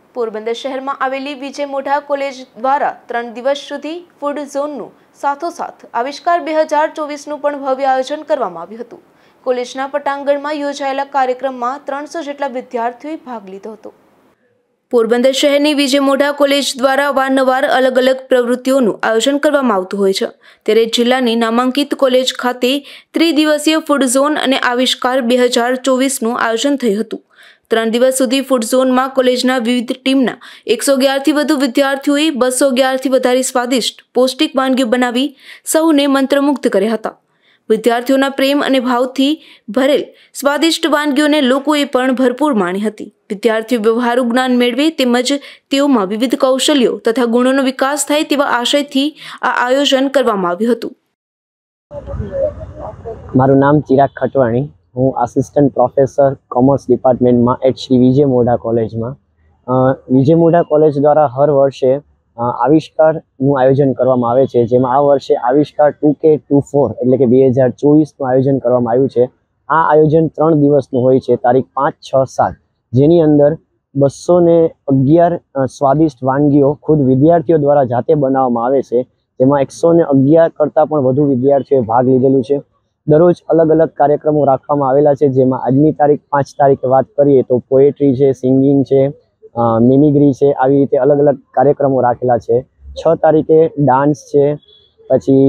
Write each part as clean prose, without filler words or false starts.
પોરબંદર શહેરમાં આવેલી વિજય મોઢા કોલેજ દ્વારા 3 દિવસ સુધી ફૂડ ઝોનનું સાથોસાથ આવિષ્કાર 2024નું પણ ભવ્ય આયોજન કરવામાં આવ્યું હતું। કોલેજના પટાંગણમાં યોજાયેલા કાર્યક્રમમાં 300 જેટલા વિદ્યાર્થીઓએ ભાગ લીધો હતો। પોરબંદર શહેરની વિજય મોઢા કોલેજ દ્વારા વારંવાર અલગ અલગ પ્રવૃત્તિઓનું આયોજન કરવામાં આવતું હોય છે, ત્યારે જિલ્લાની નામાંકિત કોલેજ ખાતે ત્રિદિવસીય ફૂડ ઝોન અને આવિષ્કાર 2024નું આયોજન થયું હતું। 3 દિવસ સુધી ફૂડ ઝોનમાં કોલેજના વિવિધ ટીમના 111થી વધુ વિદ્યાર્થીઓએ 211થી વધારે સ્વાદિષ્ટ પૌષ્ટિક વાનગીઓ બનાવી સૌને મંત્રમુગ્ધ કર્યા હતા। વિદ્યાર્થીઓના પ્રેમ અને ભાવથી ભરેલ સ્વાદિષ્ટ વાનગીઓને લોકોએ પણ ભરપૂર માણી હતી। વિદ્યાર્થીઓ વ્યવહારુ જ્ઞાન મેળવે તેમજ તેઓમાં વિવિધ કૌશલ્યો તથા ગુણોનો વિકાસ થાય તેવા આશયથી આ આયોજન કરવામાં આવ્યું હતું। મારું નામ ચિરાગ ખટવાણી, હું આસિસ્ટન્ટ પ્રોફેસર કોમર્સ ડિપાર્ટમેન્ટમાં એટ શ્રી વિજય મોઢા કોલેજમાં। વિજય મોઢા કોલેજ દ્વારા હર વર્ષે આવિષ્કારનું આયોજન કરવામાં આવે છે, જેમાં આ વર્ષે આવિષ્કાર 2K24 એટલે કે 2024નું આયોજન કરવામાં આવ્યું છે। આ આયોજન 3 દિવસનું હોય છે, તારીખ 5, 6, 7, જેની અંદર 211 સ્વાદિષ્ટ વાનગીઓ ખુદ વિદ્યાર્થીઓ દ્વારા જાતે બનાવવામાં આવે છે, જેમાં 111 કરતાં પણ વધુ વિદ્યાર્થીઓએ ભાગ લીધેલું છે। દરરોજ અલગ અલગ કાર્યક્રમો રાખવામાં આવેલા છે, જેમાં આજની તારીખ 5 તારીખે વાત કરીએ તો પોએટ્રી છે, સિંગિંગ છે, મિમિક્રી છે, આવી રીતે અલગ અલગ કાર્યક્રમો રાખેલા છે। 6 તારીખે ડાન્સ છે, પછી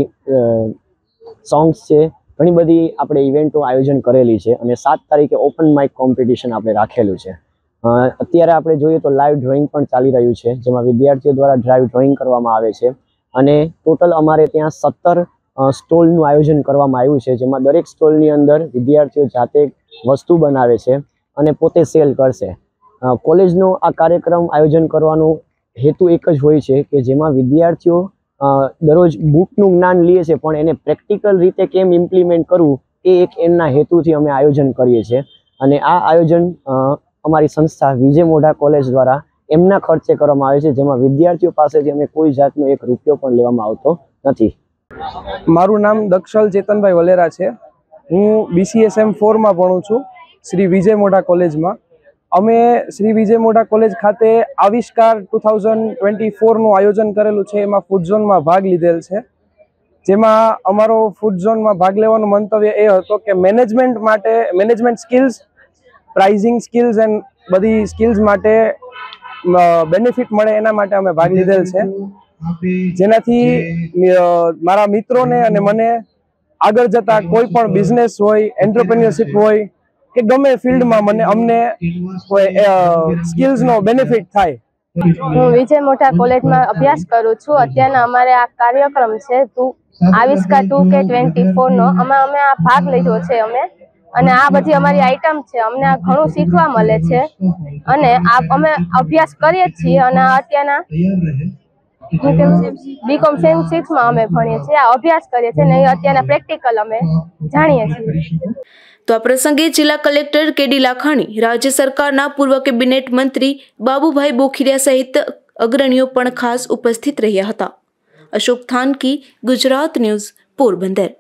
સોંગ્સ છે, ઘણી બધી આપણે ઇવેન્ટો આયોજન કરેલી છે અને 7 તારીખે ઓપન માઇક કોમ્પિટિશન આપણે રાખેલું છે। અત્યારે આપણે જોઈએ તો લાઈવ ડ્રોઈંગ પણ ચાલી રહ્યું છે, જેમાં વિદ્યાર્થીઓ દ્વારા લાઈવ ડ્રોઈંગ કરવામાં આવે છે અને ટોટલ અમારે ત્યાં 17 સ્ટોલનું આયોજન કરવામાં આવ્યું છે, જેમાં દરેક સ્ટોલની અંદર વિદ્યાર્થીઓ જાતે વસ્તુ બનાવે છે અને પોતે સેલ કરશે। કોલેજનો આ કાર્યક્રમ આયોજન કરવાનો હેતુ એક જ હોય છે કે જેમાં વિદ્યાર્થીઓ દરરોજ બુકનું જ્ઞાન લે છે, પણ એને પ્રેક્ટિકલ રીતે કેમ ઇમ્પ્લિમેન્ટ કરવું એ એક એમના હેતુથી અમે આયોજન કરીએ છીએ અને આ આયોજન અમારી સંસ્થા વિજય મોઢા કોલેજ દ્વારા એમના ખર્ચે કરવામાં આવે છે, જેમાં વિદ્યાર્થીઓ પાસેથી અમે કોઈ જાતનો 1 રૂપિયો પણ લેવામાં આવતો નથી। મારું નામ દક્ષલ ચેતનભાઈ વલેરા છે। હું BCSM 4માં ભણું છું શ્રી વિજય મોઢા કોલેજમાં। અમે શ્રી વિજય મોઢા કોલેજ ખાતે આવિષ્કાર 2024નું આયોજન કરેલું છે, એમાં ફૂડ ઝોનમાં ભાગ લીધેલ છે, જેમાં અમારો ફૂડ ઝોનમાં ભાગ લેવાનો મંતવ્ય એ હતો કે management skills, pricing skills and બધી સ્કિલ્સ માટે બેનિફિટ મળે એના માટે અમે ભાગ લીધેલ છે, જેનાથી મારા મિત્રોને અને મને આગળ જતા કોઈ પણ બિઝનેસ હોય, એન્ટરપ્રેન્યોરશિપ હોય કે ગમે ફિલ્ડમાં અમને સ્કિલ્સનો બેનિફિટ થાય। હું વિજય મોઢા કોલેજમાં અભ્યાસ કરું છું। અત્યારના અમારે આ કાર્યક્રમ છે આવિષ્કાર 2K24નો, અમે આ ભાગ લીધો છે અને આ બધી અમારી આઈટમ છે, અમને આ ઘણું શીખવા મળે છે અને અમે અભ્યાસ કરીએ છીએ અને અત્યારના BCom Sem 6માં અમે ભણીએ છીએ, આ અભ્યાસ કરીએ છીએ અને અત્યારના પ્રેક્ટિકલ અમે જાણીએ છીએ। તો આ પ્રસંગે જિલ્લા કલેક્ટર KD લાખાણી, રાજ્ય સરકારના પૂર્વ કેબિનેટ મંત્રી બાબુભાઈ બોખીરિયા સહિત અગ્રણીઓ પણ ખાસ ઉપસ્થિત રહ્યા હતા। અશોક થાનકી, ગુજરાત ન્યૂઝ, પોરબંદર।